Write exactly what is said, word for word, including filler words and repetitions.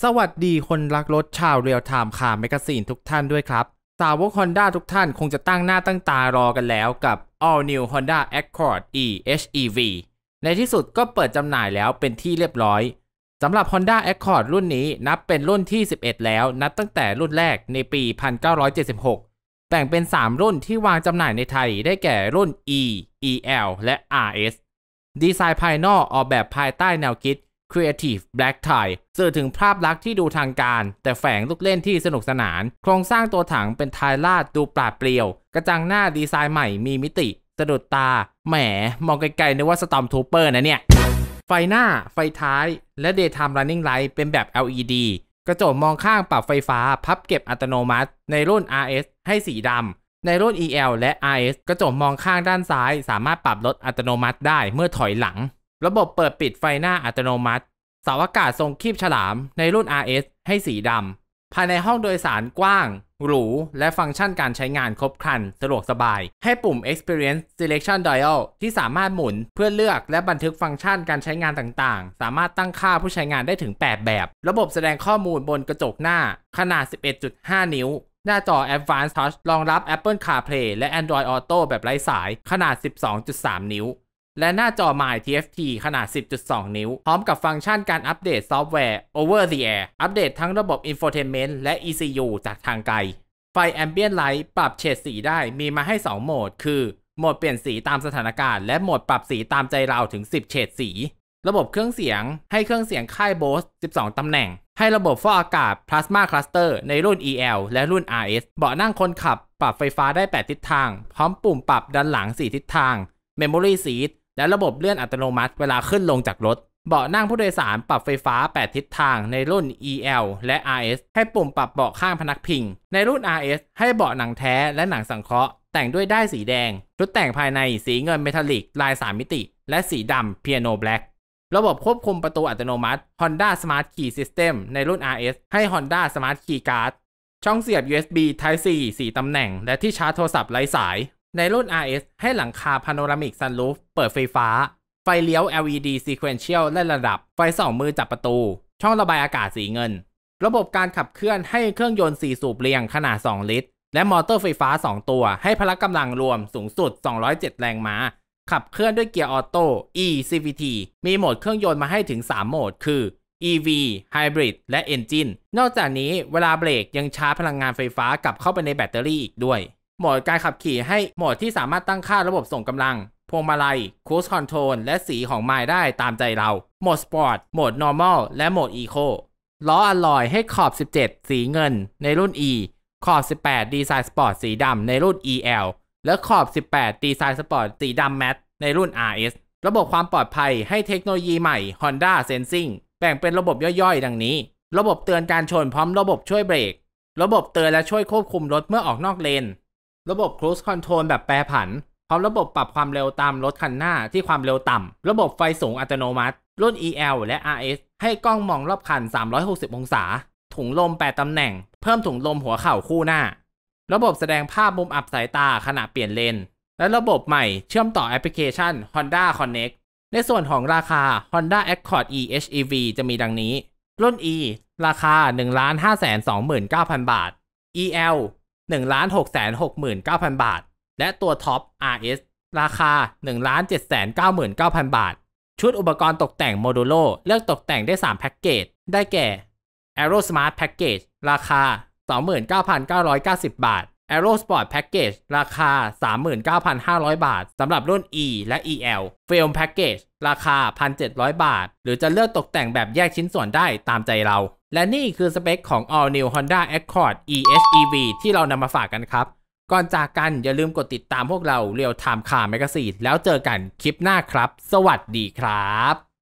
สวัสดีคนรักรถชาวเรียลไทม์คาร์แมกกาซีนทุกท่านด้วยครับสาวก Honda ทุกท่านคงจะตั้งหน้าตั้งตารอกันแล้วกับ All New Honda Accord อี เอช อี วี ในที่สุดก็เปิดจำหน่ายแล้วเป็นที่เรียบร้อยสำหรับ Honda Accord รุ่นนี้นับเป็นรุ่นที่สิบเอ็ดแล้วนับตั้งแต่รุ่นแรกในปี หนึ่งพันเก้าร้อยเจ็ดสิบหก แบ่งเป็นสามรุ่นที่วางจำหน่ายในไทยได้แก่รุ่น E อี แอล และ อาร์ เอส ดีไซน์ภายนอกออกแบบภายใต้แนวคิดCreative Black Tie สื่อถึงภาพลักษณ์ที่ดูทางการแต่แฝงลูกเล่นที่สนุกสนานโครงสร้างตัวถังเป็นท้ายลาดดูปราดเปรียวกระจังหน้าดีไซน์ใหม่มีมิติสะดุดตาแหมมองไกลๆนึกว่า Storm Trooper นะเนี่ยไฟหน้าไฟท้ายและ Daytime Running Light เป็นแบบ แอล อี ดี กระจกมองข้างปรับไฟฟ้าพับเก็บอัตโนมัติในรุ่น อาร์ เอส ให้สีดำในรุ่น อี แอล และ อาร์ เอส กระจกมองข้างด้านซ้ายสามารถปรับลดอัตโนมัติได้เมื่อถอยหลังระบบเปิดปิดไฟหน้าอัตโนมัติเสาอากาศทรงคีบฉลามในรุ่น อาร์ เอส ให้สีดำภายในห้องโดยสารกว้างหรูและฟังก์ชันการใช้งานครบครันสะดวกสบายให้ปุ่ม Experience Selection Dial ที่สามารถหมุนเพื่อเลือกและบันทึกฟังก์ชันการใช้งานต่างๆสามารถตั้งค่าผู้ใช้งานได้ถึงแปดแบบระบบแสดงข้อมูลบนกระจกหน้าขนาด สิบเอ็ดจุดห้า นิ้วหน้าจอ Advanced Touch รองรับ Apple CarPlay และ Android Auto แบบไร้สายขนาด สิบสองจุดสาม นิ้วและหน้าจอ My ที เอฟ ที ขนาด สิบจุดสอง นิ้วพร้อมกับฟังก์ชันการอัปเดตซอฟต์แวร์ Over the Air อัปเดตทั้งระบบ Infotainment และ อี ซี ยู จากทางไกลไฟ Ambient Light ปรับเฉดสีได้มีมาให้สองโหมดคือโหมดเปลี่ยนสีตามสถานการณ์และโหมดปรับสีตามใจเราถึงสิบเฉดสีระบบเครื่องเสียงให้เครื่องเสียงค่าย Bose สิบสองตำแหน่งให้ระบบฟอกอากาศ Plasma Cluster ในรุ่น อี แอล และรุ่น อาร์ เอส เบาะนั่งคนขับปรับไฟฟ้าได้แปดทิศทางพร้อมปุ่มปรับด้านหลังสี่ทิศทาง Memory Seatและระบบเลื่อนอัตโนมัติเวลาขึ้นลงจากรถเบาะนั่งผู้โดยสารปรับไฟฟ้าแปดทิศทางในรุ่น อี แอล และ อาร์ เอส ให้ปุ่มปรับเบาะข้างพนักพิงในรุ่น อาร์ เอส ให้เบาะหนังแท้และหนังสังเคราะห์แต่งด้วยด้ายสีแดงชุดแต่งภายในสีเงินเมทัลลิกลายสามมิติและสีดำเปียโนแบล็กระบบควบคุมประตูอัตโนมัติ Honda Smart Key System ในรุ่น อาร์ เอส ให้ Honda Smart Key Card ช่องเสียบ ยู เอส บี Type C สี่ตำแหน่งและที่ชาร์จโทรศัพท์ไร้สายในรุ่น อาร์ เอส ให้หลังคา Panoramic Sunroof เปิดไฟฟ้าไฟเลี้ยว แอล อี ดี Sequential และระดับไฟสองมือจับประตูช่องระบายอากาศสีเงินระบบการขับเคลื่อนให้เครื่องยนต์สี่สูบเรียงขนาดสองลิตรและมอเตอร์ไฟฟ้าสองตัวให้พละกำลังรวมสูงสุดสองร้อยเจ็ดแรงม้าขับเคลื่อนด้วยเกียร์ออโต้ E ซี วี ที มีโหมดเครื่องยนต์มาให้ถึงสามโหมดคือ อี วี Hybrid และ Engine นอกจากนี้เวลาเบรกยังชาร์จพลังงานไฟฟ้ากลับเข้าไปในแบตเตอรี่อีกด้วยโหมดการขับขี่ให้โหมดที่สามารถตั้งค่าระบบส่งกำลังพวงมาลัย Cruise Control และสีของไมล์ได้ตามใจเราโหมด Sport โหมด Normal และโหมด Eco ล้ออลลอยให้ขอบสิบเจ็ดสีเงินในรุ่น E ขอบสิบแปดดีไซน์สปอร์ตสีดำในรุ่น อี แอล และขอบสิบแปดดีไซน์สปอร์ตสีดำแมตต์ในรุ่น อาร์ เอส ระบบความปลอดภัยให้เทคโนโลยีใหม่ Honda Sensing แบ่งเป็นระบบย่อยๆดังนี้ระบบเตือนการชนพร้อมระบบช่วยเบรกระบบเตือนและช่วยควบคุมรถเมื่อออกนอกเลนระบบ Cruise Control แบบแปรผันพร้อมระบบปรับความเร็วตามรถคันหน้าที่ความเร็วต่ำระบบไฟสูงอัตโนมัติรุ่น อี แอล และ อาร์ เอส ให้กล้องมองรอบคันสามร้อยหกสิบองศาถุงลมแปดตำแหน่งเพิ่มถุงลมหัวเข่าคู่หน้าระบบแสดงภาพมุมอับสายตาขณะเปลี่ยนเลนและระบบใหม่เชื่อมต่อแอปพลิเคชัน Honda Connect ในส่วนของราคา Honda Accord อี เอช อี วี จะมีดังนี้รุ่น E ราคา หนึ่งล้านห้าแสนสองหมื่นเก้าพัน บาท อี แอล หนึ่งล้านหกแสนหกหมื่นเก้าพัน บาทและตัวท็อป อาร์ เอส ราคา หนึ่งล้านเจ็ดแสนเก้าหมื่นเก้าพัน บาทชุดอุปกรณ์ตกแต่งโมดูโลเลือกตกแต่งได้สามแพ็กเกจได้แก่ Aero Smart Package ราคา สองหมื่นเก้าพันเก้าร้อยเก้าสิบ บาท Aero Sport Package ราคา สามหมื่นเก้าพันห้าร้อย บาทสำหรับรุ่น E และ อี แอล Film Package ราคา หนึ่งพันเจ็ดร้อย บาทหรือจะเลือกตกแต่งแบบแยกชิ้นส่วนได้ตามใจเราและนี่คือสเปคของ All New Honda Accord อี เอช อี วี ที่เรานำมาฝากกันครับก่อนจากกันอย่าลืมกดติดตามพวกเรา Real Time Car Magazine แล้วเจอกันคลิปหน้าครับสวัสดีครับ